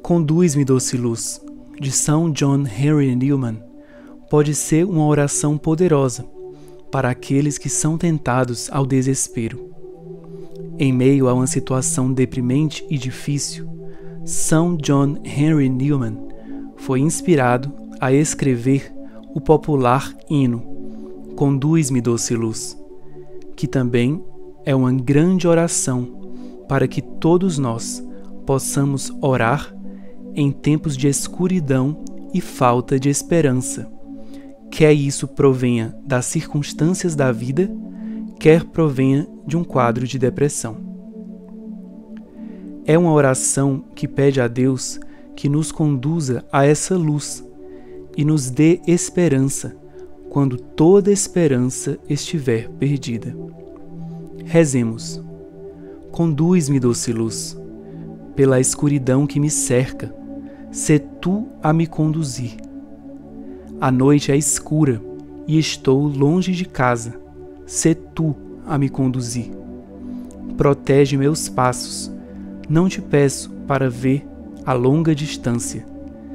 Conduz-me, doce luz, de São John Henry Newman, pode ser uma oração poderosa para aqueles que são tentados ao desespero. Em meio a uma situação deprimente e difícil, São John Henry Newman foi inspirado a escrever o popular hino Conduz-me, doce luz, que também é uma grande oração para que todos nós possamos orar em tempos de escuridão e falta de esperança, quer isso provenha das circunstâncias da vida, quer provenha de um quadro de depressão. É uma oração que pede a Deus que nos conduza a essa luz e nos dê esperança quando toda esperança estiver perdida. Rezemos. Conduz-me, doce luz, pela escuridão que me cerca, sê tu a me conduzir. A noite é escura e estou longe de casa, sê tu a me conduzir. Protege meus passos, não te peço para ver a longa distância,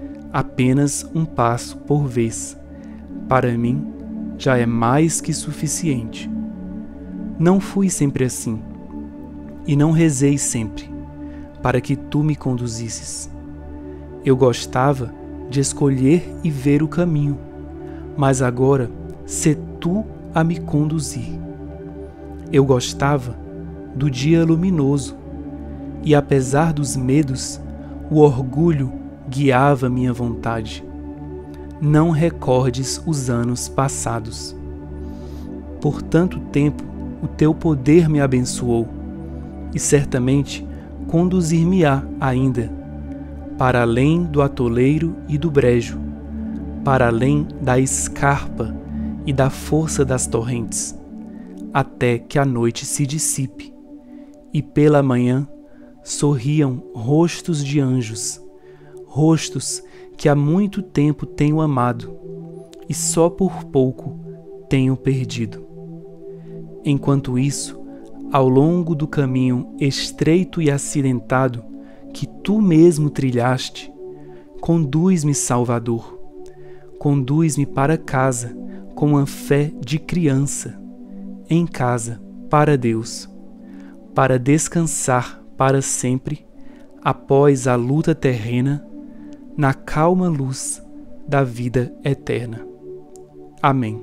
apenas um passo por vez. Para mim, já é mais que suficiente. Não fui sempre assim, e não rezei sempre, para que tu me conduzisses. Eu gostava de escolher e ver o caminho, mas agora sê tu a me conduzir. Eu gostava do dia luminoso, e apesar dos medos, o orgulho guiava minha vontade. Não recordes os anos passados. Por tanto tempo, o teu poder me abençoou, e certamente conduzir-me-á ainda, para além do atoleiro e do brejo, para além da escarpa e da força das torrentes, até que a noite se dissipe, e pela manhã sorriam rostos de anjos, rostos que há muito tempo tenho amado, e só por pouco tenho perdido. Enquanto isso, ao longo do caminho estreito e acidentado que tu mesmo trilhaste, conduz-me, Salvador, conduz-me para casa com a fé de criança, em casa para Deus, para descansar para sempre, após a luta terrena, na calma luz da vida eterna. Amém.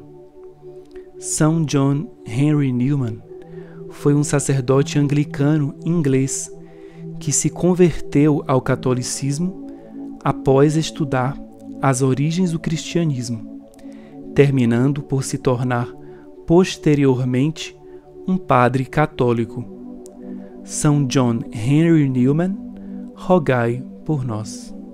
São John Henry Newman foi um sacerdote anglicano inglês que se converteu ao catolicismo após estudar as origens do cristianismo, terminando por se tornar posteriormente um padre católico. São John Henry Newman, rogai por nós.